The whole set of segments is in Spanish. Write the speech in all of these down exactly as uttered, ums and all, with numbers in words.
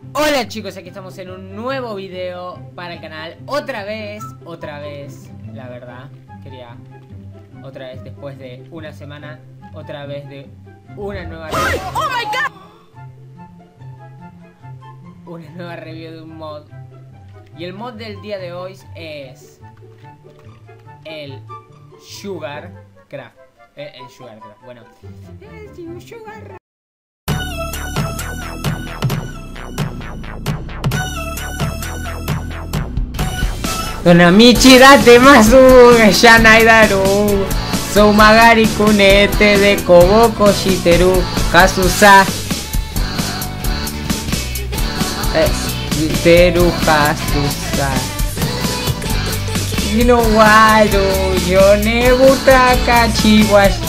Hola chicos, aquí estamos en un nuevo video para el canal. Otra vez, otra vez, la verdad, quería otra vez después de una semana, otra vez de una nueva review. ¡Oh my god! Una nueva review de un mod. Y el mod del día de hoy es el Sugar Craft. El, el Sugar Craft, bueno. El Sugar Craft. Donamichi date masu Shanai daru Soumagari kunete de Koboko shiteru Kasusa eh, Teru Kasusa Ino waru Yone butaka chiwash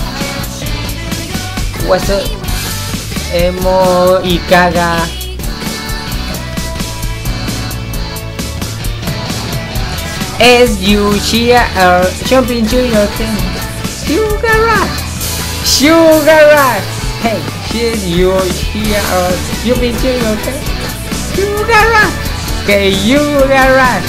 Waso Emo ikaga As you cheer or jump into your thing. Sugar rush! Sugar rush! Hey, as you cheer or jump into your thing. Sugar rush! Que sugar rush!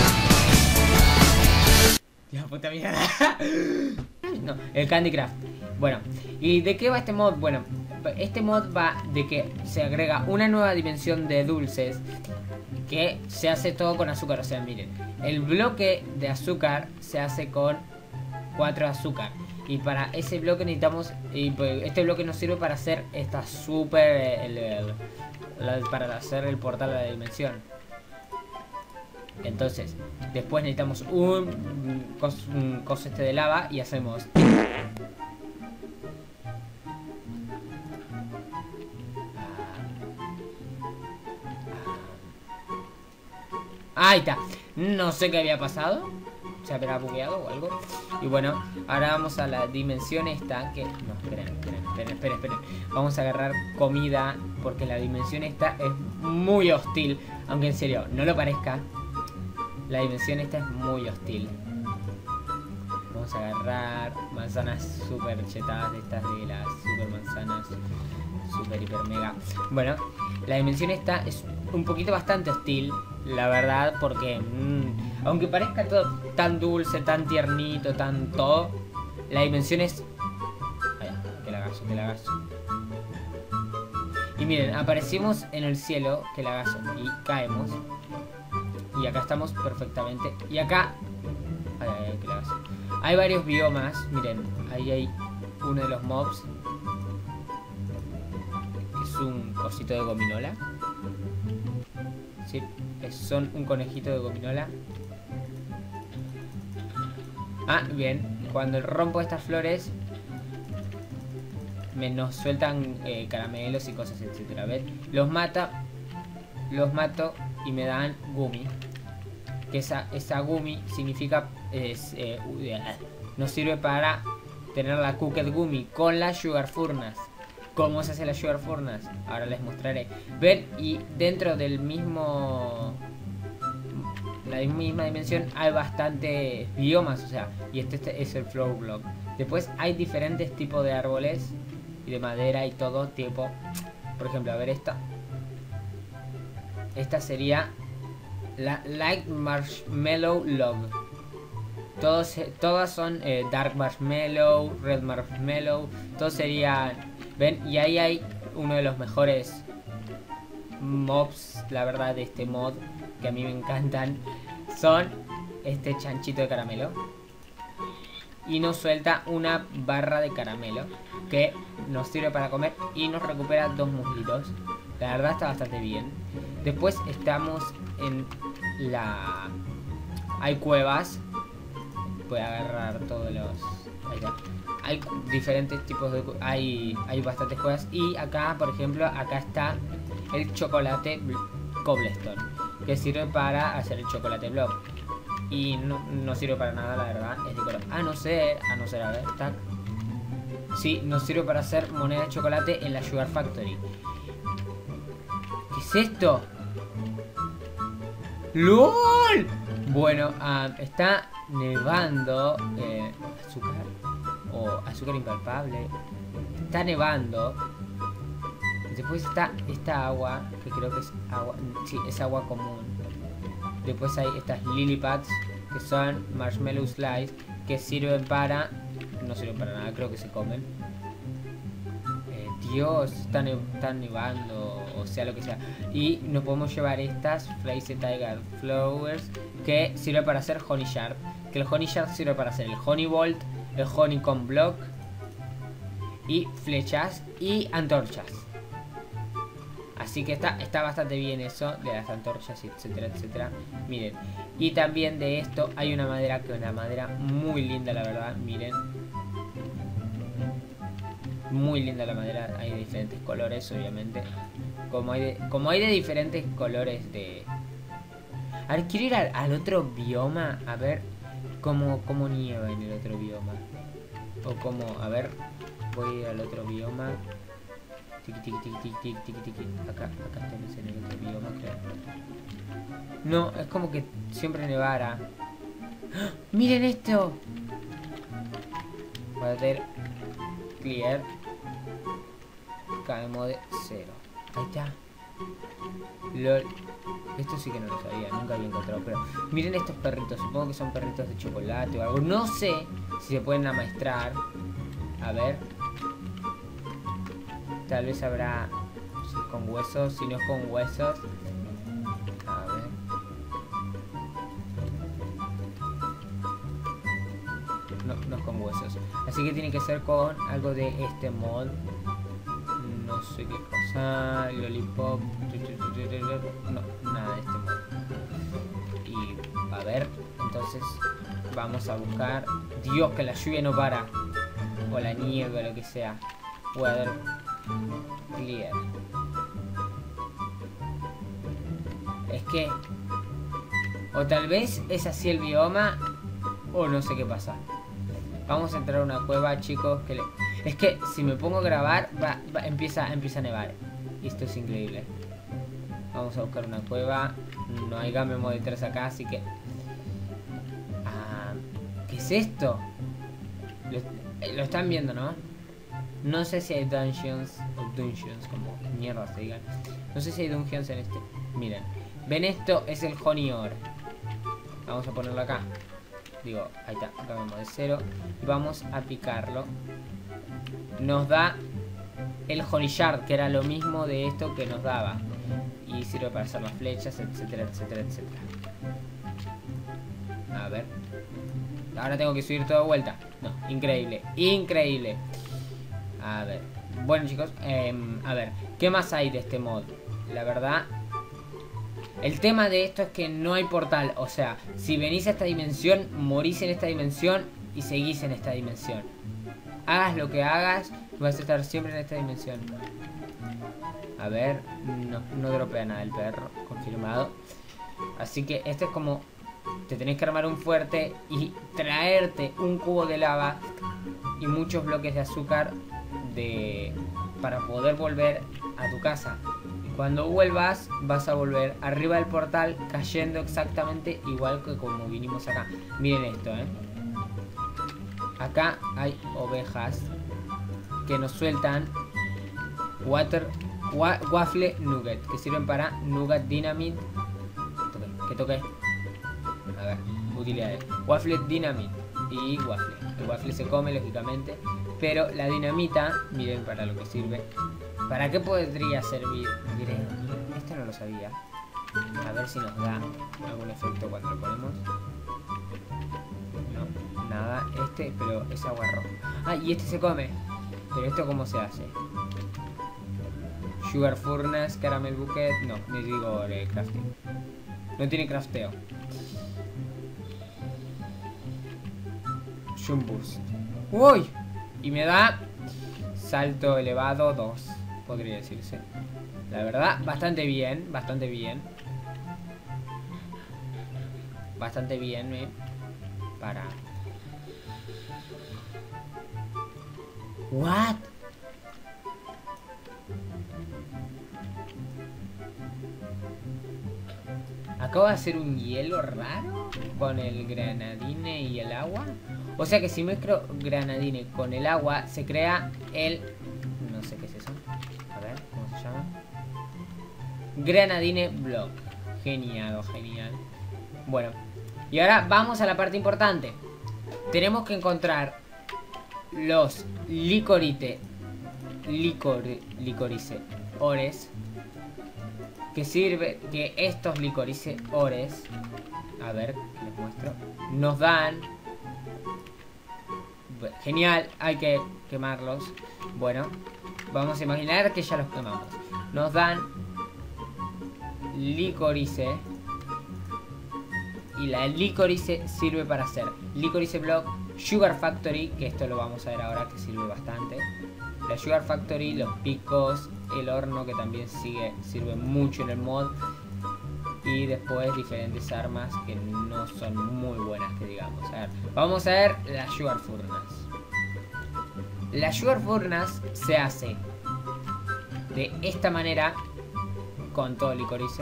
Dios puta mierda. No, el Candy Craft. Bueno, ¿y de qué va este mod? Bueno, este mod va de que se agrega una nueva dimensión de dulces que se hace todo con azúcar. O sea, miren, el bloque de azúcar se hace con cuatro azúcar. Y para ese bloque necesitamos, y pues este bloque nos sirve para hacer esta super, el, el, el, para hacer el portal de la dimensión. Entonces, después necesitamos un coso un cos este de lava y hacemos... Ahí está. No sé qué había pasado. Se habrá bugueado o algo. Y bueno, ahora vamos a la dimensión esta que... No, esperen, esperen, esperen, esperen, esperen. Vamos a agarrar comida porque la dimensión esta es muy hostil. Aunque en serio, no lo parezca, la dimensión esta es muy hostil. Vamos a agarrar manzanas super chetadas de estas de las super manzanas. Super hiper mega. Bueno, la dimensión esta es un poquito bastante hostil, la verdad, porque mmm, aunque parezca todo tan dulce, tan tiernito, tan todo, la dimensión es... Ay, que lagazo, que lagazo. Y miren, aparecimos en el cielo, que lagazo, y caemos. Y acá estamos perfectamente. Y acá... Ay, ay, ay, que lagazo. Hay varios biomas, miren, ahí hay uno de los mobs. Es un cosito de gominola. Sí, es, son un conejito de gominola. Ah, bien. Cuando rompo estas flores me nos sueltan eh, caramelos y cosas, etcétera. ¿Ven? Los mata. Los mato y me dan gumi. Que esa, esa gumi significa es, eh, nos sirve para tener la Cooked Gumi con la Sugar Furnace. ¿Cómo se hace la Sugar Furnace? Ahora les mostraré. Ven, y dentro del mismo... La misma dimensión hay bastantes biomas, o sea, y este, este es el Flow Block. Después hay diferentes tipos de árboles y de madera y todo tipo. Por ejemplo, a ver esta. Esta sería la Light Marshmallow Log. Todos, todas son eh, Dark Marshmallow, Red Marshmallow. Todos serían... ¿Ven? Y ahí hay uno de los mejores mobs, la verdad, de este mod, que a mí me encantan. Son este chanchito de caramelo. Y nos suelta una barra de caramelo que nos sirve para comer y nos recupera dos muslitos. La verdad está bastante bien. Después estamos en la... Hay cuevas. Voy a agarrar todos los... Ahí está. Hay diferentes tipos de... Hay, hay bastantes cuevas. Y acá, por ejemplo, acá está el chocolate cobblestone, que sirve para hacer el chocolate block. Y no, no sirve para nada, la verdad. Es de color. A no ser... A no ser, a ver, tac. Sí, nos sirve para hacer moneda de chocolate en la Sugar Factory. ¿Qué es esto? ¡Lol! Bueno, uh, está nevando eh, azúcar o azúcar impalpable. Está nevando. Después está esta agua, que creo que es agua, sí, es agua común. Después hay estas lily pads, que son marshmallow slice, que sirven para... no sirven para nada, creo que se comen. Eh, Dios, está, ne está nevando, o sea, lo que sea. Y nos podemos llevar estas Flazy Tiger Flowers, que sirve para hacer honey shard. Que el honey shard sirve para hacer el honey bolt, el honeycomb block, y flechas y antorchas. Así que está, está bastante bien eso de las antorchas, etcétera, etcétera. Miren. Y también de esto hay una madera, que es una madera muy linda, la verdad. Miren. Muy linda la madera. Hay de diferentes colores, obviamente. Como hay de, como hay de diferentes colores de... A ver, quiero ir al, al otro bioma. A ver cómo, cómo nieva en el otro bioma. O cómo, a ver. Voy a ir al otro bioma. Tiki, tiki, tiki, tiki, tiki, tiki, tiki. Acá, acá estamos en el otro bioma, creo. No, es como que siempre nevara. ¡Ah! ¡Miren esto! Voy a hacer clear. Caemos de cero. Ahí está. LOL. Esto sí que no lo sabía, nunca había encontrado. Pero miren estos perritos. Supongo que son perritos de chocolate o algo. No sé si se pueden amaestrar. A ver. Tal vez habrá, si es con huesos, si no es con huesos. A ver. No, no es con huesos. Así que tiene que ser con algo de este mod. No sé qué cosa. Lollipop. No, nada de este mod. Y a ver, entonces vamos a buscar. Dios, que la lluvia no para. O la nieve o lo que sea. Weather clear. Es que o tal vez es así el bioma, o no sé qué pasa. Vamos a entrar a una cueva, chicos, que le... Es que si me pongo a grabar va, va, empieza, empieza a nevar. Y esto es increíble. Vamos a buscar una cueva. No hay Game Mode tres acá, así que... Ah, ¿qué es esto? Lo, lo están viendo, ¿no? No sé si hay dungeons o dungeons, como mierda se digan. No sé si hay dungeons en este. Miren, ven, esto es el honey ore. Vamos a ponerlo acá. Digo, ahí está, acá vamos de cero. Y vamos a picarlo. Nos da el honey shard, que era lo mismo de esto que nos daba. Y sirve para hacer las flechas, etcétera, etcétera, etcétera. A ver. Ahora tengo que subir todo de vuelta. No, increíble, increíble. A ver, bueno, chicos, eh, a ver, ¿qué más hay de este mod? La verdad, el tema de esto es que no hay portal. O sea, si venís a esta dimensión, morís en esta dimensión y seguís en esta dimensión. Hagas lo que hagas, vas a estar siempre en esta dimensión. A ver, no, no dropea nada el perro, confirmado. Así que este es como... Te tenés que armar un fuerte y traerte un cubo de lava y muchos bloques de azúcar de para poder volver a tu casa. Y cuando vuelvas vas a volver arriba del portal cayendo exactamente igual que como vinimos acá. Miren esto, eh. Acá hay ovejas que nos sueltan water wa, waffle nugget, que sirven para nugget dynamite. Que toque. A ver, utilidades. Waffle dynamite y waffle. El waffle se come, lógicamente. Pero la dinamita, miren para lo que sirve. ¿Para qué podría servir? Miren, esto no lo sabía. A ver si nos da algún efecto cuando lo ponemos. No, nada. Este, pero es agua roja. Ah, y este se come. Pero esto, ¿cómo se hace? Sugar Furnace, Caramel Bucket. No, ni digo eh, crafting. No tiene crafteo. Jump Boost. ¡Uy! Y me da salto elevado dos, podría decirse. La verdad, bastante bien, bastante bien. Bastante bien, ¿eh? Para... ¿What? Acabo de hacer un hielo raro con el granadine y el agua. O sea que si mezclo granadine con el agua, se crea el... No sé qué es eso. A ver, ¿cómo se llama? Grenadine Block. Genial, genial. Bueno, y ahora vamos a la parte importante. Tenemos que encontrar los licorite licor, licorice ores, que sirve que estos licorice ores, a ver, les muestro, nos dan, genial, hay que quemarlos. Bueno, vamos a imaginar que ya los quemamos. Nos dan licorice, y la licorice sirve para hacer licorice block, sugar factory, que esto lo vamos a ver ahora, que sirve bastante. La sugar factory, los picos, el horno, que también sigue, sirve mucho en el mod. Y después diferentes armas que no son muy buenas, que digamos. A ver, vamos a ver la sugar furnace. La sugar furnace se hace de esta manera, con todo el licorice.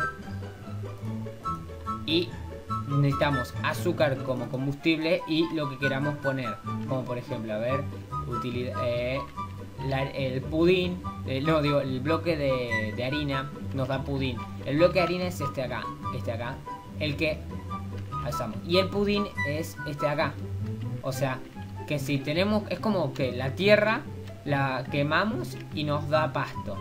Y necesitamos azúcar como combustible y lo que queramos poner. Como por ejemplo, a ver, utilidad, eh, la, el pudín, eh, no digo, el bloque de, de harina nos da pudín. El bloque de harina es este acá, este acá, el que alzamos. Y el pudín es este acá. O sea, que si tenemos, es como que la tierra la quemamos y nos da pasto.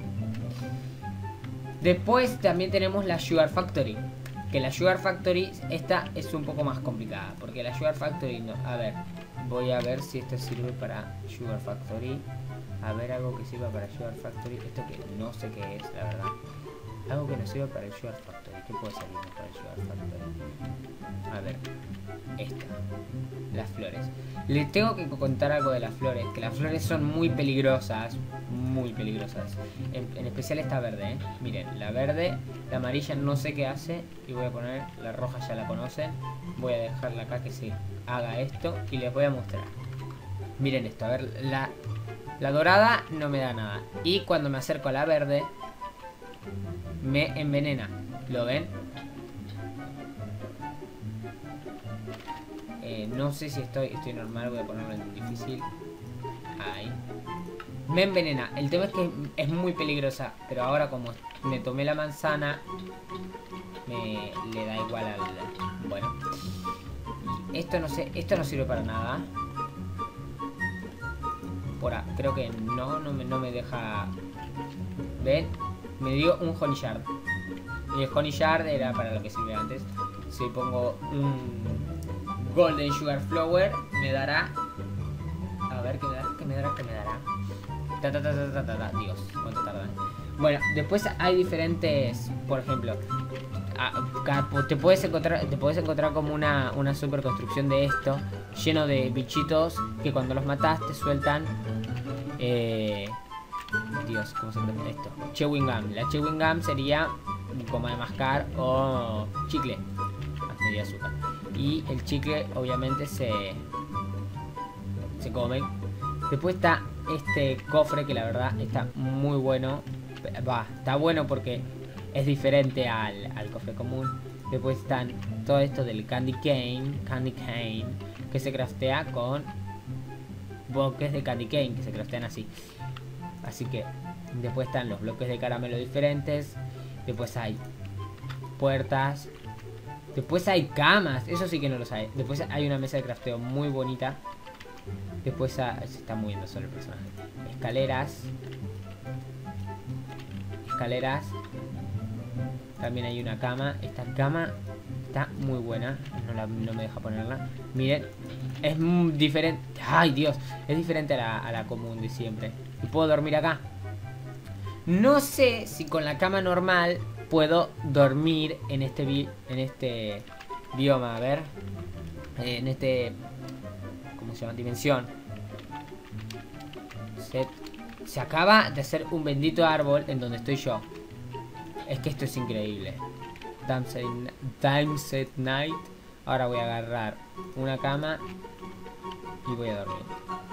Después también tenemos la Sugar Factory. Que la Sugar Factory, esta es un poco más complicada. Porque la Sugar Factory, no, a ver, voy a ver si esto sirve para Sugar Factory. A ver, algo que sirva para Sugar Factory. Esto que no sé qué es, la verdad. Algo que no sirva para el Sugar Factory. ¿Qué puede servir para el Sugar Factory? A ver, esta, las flores. Les tengo que contar algo de las flores. Que las flores son muy peligrosas. Muy peligrosas. En, en especial esta verde, ¿eh? Miren, la verde, la amarilla no sé qué hace. Y voy a poner, la roja ya la conocen. Voy a dejarla acá que se haga esto. Y les voy a mostrar. Miren esto, a ver, la, la dorada no me da nada. Y cuando me acerco a la verde, me envenena. ¿Lo ven? Eh, no sé si estoy, estoy normal, voy a ponerlo en difícil. Ahí. Me envenena. El tema es que es muy peligrosa. Pero ahora como me tomé la manzana, me le da igual al... Bueno. Y esto no sé, esto no sirve para nada. Por a, creo que no, no me, no me deja... ¿Ven? Me dio un honey shard. Y el honey shard era para lo que sirve antes. Si pongo un golden sugar flower, me dará... A ver, ¿qué me dará? ¿Qué me dará? ¿Qué me dará? Ta, ta, ta, ta, ta, ta, ta. Dios, ¿cuánto tardan? Bueno, después hay diferentes... Por ejemplo, te puedes encontrar, te puedes encontrar como una, una super construcción de esto, lleno de bichitos que cuando los matas te sueltan... Eh... Dios, ¿cómo se llama esto? Chewing gum. La chewing gum sería goma de mascar o chicle. Ah, medio azúcar. Y el chicle obviamente se se come. Después está este cofre que la verdad está muy bueno. Va, está bueno porque es diferente al, al cofre común. Después están todo esto del candy cane, candy cane, que se craftea con bloques de candy cane, que se craftean así. Así que después están los bloques de caramelo diferentes. Después hay puertas. Después hay camas. Eso sí que no lo sabe. Después hay una mesa de crafteo muy bonita. Después hay, se está moviendo solo el personaje. Escaleras. Escaleras. También hay una cama. Esta cama está muy buena. No, la, no me deja ponerla. Miren. Es diferente. Ay, Dios. Es diferente a la, a la común de siempre. Y puedo dormir acá. No sé si con la cama normal puedo dormir en este bi en este bioma. A ver. Eh, en este... ¿Cómo se llama? Dimensión. Se, se acaba de hacer un bendito árbol en donde estoy yo. Es que esto es increíble. Time set night. Ahora voy a agarrar una cama y voy a dormir.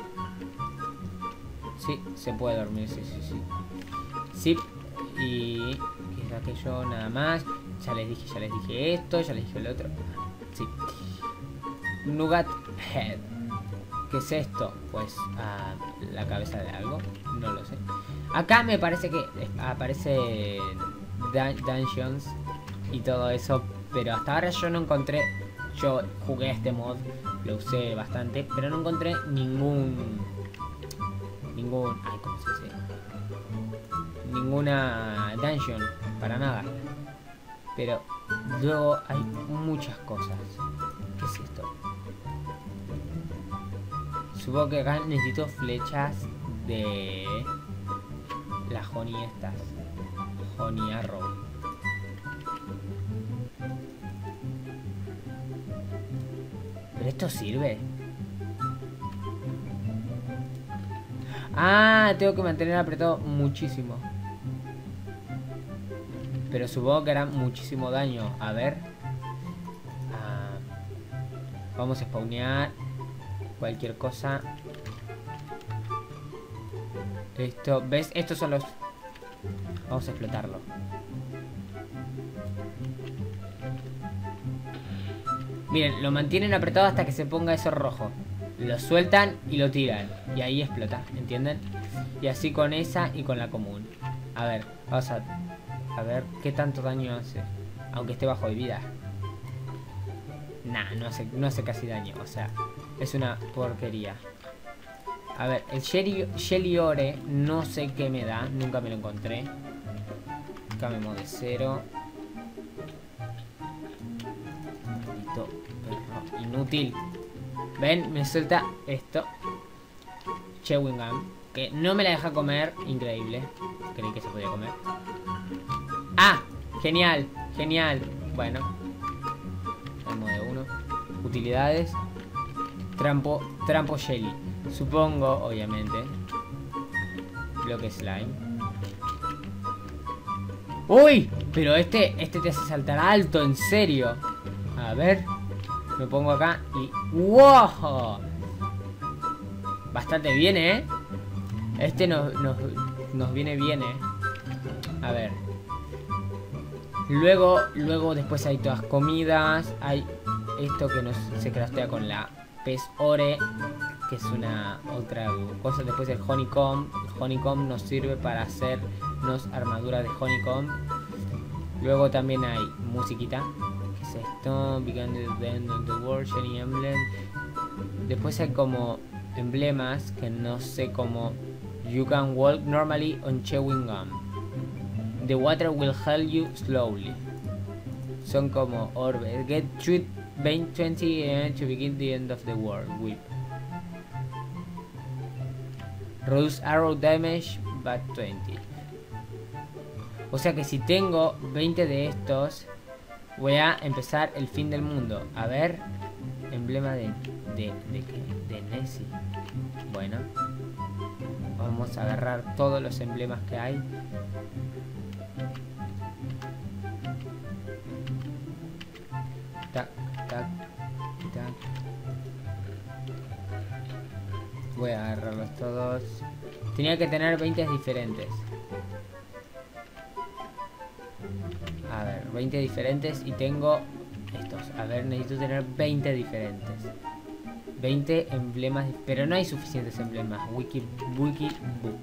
Sí, se puede dormir, sí, sí, sí. Sí, y... ¿qué es aquello? Nada más. Ya les dije, ya les dije esto, ya les dije el otro. Sí. Nougat Head. ¿Qué es esto? Pues uh, la cabeza de algo. No lo sé. Acá me parece que aparece dun dungeons y todo eso. Pero hasta ahora yo no encontré... Yo jugué este mod, lo usé bastante, pero no encontré ningún... Ningún... Ay, ¿cómo se dice? Ninguna dungeon, para nada. Pero luego hay muchas cosas. ¿Qué es esto? Supongo que acá necesito flechas de... Las honey estas. Honey arrow. ¿Pero esto sirve? Ah, tengo que mantener apretado muchísimo. Pero supongo que hará muchísimo daño. A ver. Ah, vamos a spawnear cualquier cosa. Esto, ¿ves? Estos son los... Vamos a explotarlo. Miren, lo mantienen apretado hasta que se ponga eso rojo. Lo sueltan y lo tiran. Y ahí explota, ¿entienden? Y así con esa y con la común. A ver, vamos a... A ver, ¿qué tanto daño hace? Aunque esté bajo de vida. Nah, no hace, no hace casi daño. O sea, es una porquería. A ver, el Shelly, Shelly Ore, no sé qué me da. Nunca me lo encontré. Cambiamos de cero. Maldito perro inútil. Ven, me suelta esto. Chewing gum. Que no me la deja comer. Increíble. Creí que se podía comer. ¡Ah! Genial, genial. Bueno. Vamos de uno. Utilidades. Trampo, trampo Shelly. Supongo, obviamente. Bloque slime. ¡Uy! Pero este, este te hace saltar alto, en serio. A ver. Me pongo acá y... ¡Wow! Bastante bien, ¿eh? Este nos, nos, nos viene bien, ¿eh? A ver. Luego, luego después hay todas comidas. Hay esto que nos, se craftea con la pez ore, que es una otra cosa. Después el honeycomb. El honeycomb nos sirve para hacernos armaduras de honeycomb. Luego también hay musiquita. ¿Qué es esto? Begin the end of the world, shiny emblem. Después hay como emblemas que no sé cómo. You can walk normally on chewing gum. The water will help you slowly. Son como orbes. Get treat twenty and to begin the end of the world. Whip. Reduce arrow damage but twenty. O sea que si tengo veinte de estos, voy a empezar el fin del mundo. A ver. Emblema de... ¿De, de qué? De Nessie. Bueno. Vamos a agarrar todos los emblemas que hay. Tac, tac, tac. Voy a agarrarlos todos. Tenía que tener veinte diferentes. A ver, veinte diferentes y tengo estos. A ver, necesito tener veinte diferentes. veinte emblemas, pero no hay suficientes emblemas. Wiki, wiki, book.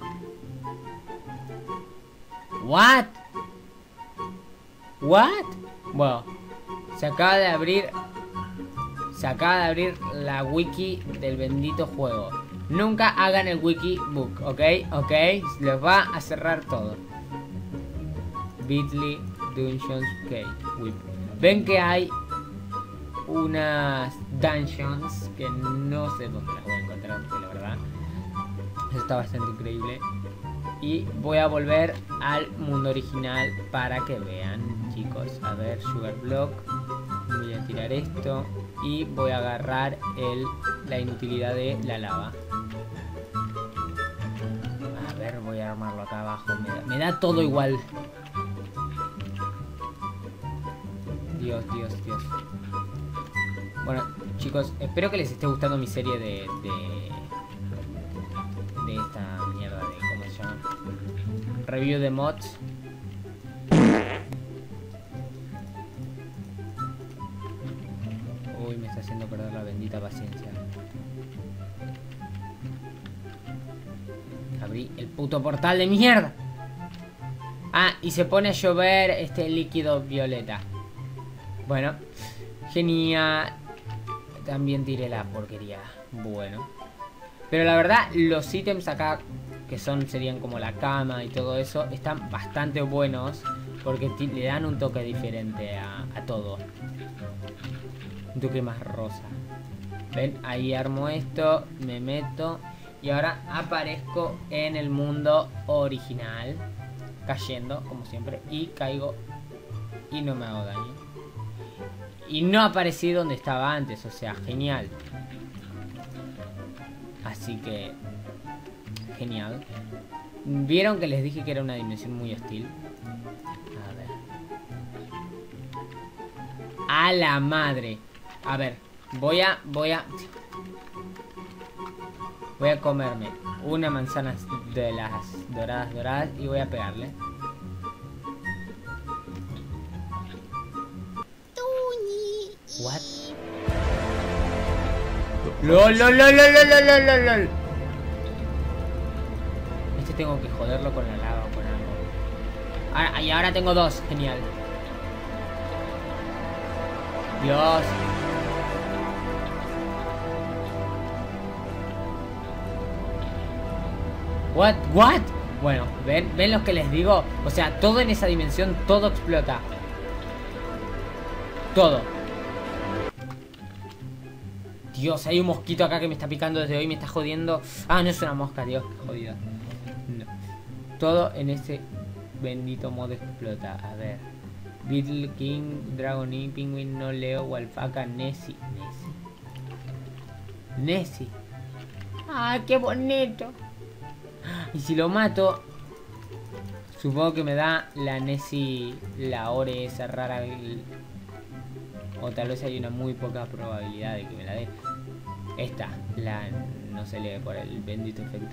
What? What? Bueno, se acaba de abrir, se acaba de abrir la wiki del bendito juego. Nunca hagan el wiki book, ¿ok? ¿Ok? Les va a cerrar todo. Bitly Dungeons Gate. Ven que hay unas dungeons que no sé dónde las voy a encontrar, porque la verdad eso está bastante increíble. Y voy a volver al mundo original para que vean, chicos. A ver, Sugar Block. Voy a tirar esto y voy a agarrar el, la inutilidad de la lava. A ver, voy a armarlo acá abajo. Me da, me da todo igual. Dios, Dios, Dios. Bueno, chicos, espero que les esté gustando mi serie de... De, de esta mierda de... ¿Cómo se llama? Review de mods. Uy, me está haciendo perder la bendita paciencia. Abrí el puto portal de mierda. Ah, y se pone a llover este líquido violeta. Bueno, genial. También tiré la porquería. Bueno. Pero la verdad, los ítems acá, que son serían como la cama y todo eso, están bastante buenos. Porque le dan un toque diferente a, a todo. Un toque más rosa. ¿Ven? Ahí armo esto, me meto y ahora aparezco en el mundo original, cayendo, como siempre, y caigo y no me hago daño. Y no aparecí donde estaba antes, o sea, genial. Así que, genial. ¿Vieron que les dije que era una dimensión muy hostil? A ver. A la madre. A ver, voy a, voy a... Voy a comerme una manzana de las doradas doradas y voy a pegarle. What? LOL, LOL, LOL, LOL, LOL, LOL, LOL, LOL. Este tengo que joderlo con la lava o con algo. Ahora, y ahora tengo dos, genial. Dios. What? What? Bueno, ¿ven? ¿Ven lo que les digo? O sea, todo en esa dimensión, todo explota. Todo. Dios, hay un mosquito acá que me está picando desde hoy, me está jodiendo. Ah, no es una mosca, Dios, qué jodido. No. Todo en ese bendito modo explota. A ver. Beetle, King, Dragon y Penguin, No Leo, Walfaca, Nessie. Nessie. Nessie. Ah, qué bonito. Y si lo mato, supongo que me da la Nessie, la Ore esa rara. El... O tal vez hay una muy poca probabilidad de que me la dé. Esta, la no se lee por el bendito efecto.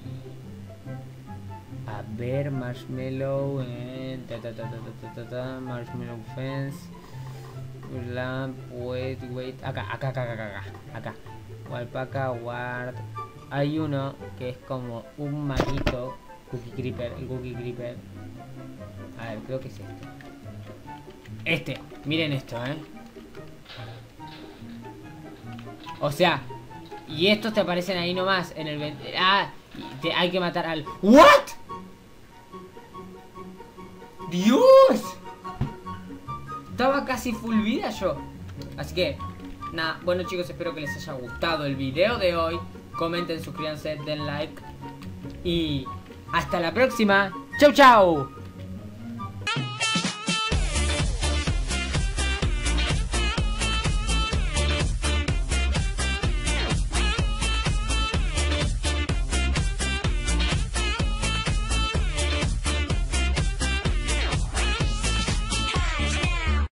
A ver, Marshmallow, eh, ta, ta, ta, ta, ta, ta, ta, Marshmallow Fence, Lamp, wait, wait, acá, acá, acá, acá, acá, acá. Walpaca, Ward. Hay uno que es como un maguito, Cookie Creeper, el Cookie Creeper. A ver, creo que es este. Este, miren esto, eh. O sea, y estos te aparecen ahí nomás en el... Ah, te, hay que matar al... ¿What? ¡Dios! Estaba casi full vida yo. Así que, nada, bueno chicos, espero que les haya gustado el video de hoy. Comenten, suscríbanse, den like. Y hasta la próxima. ¡Chau, chau!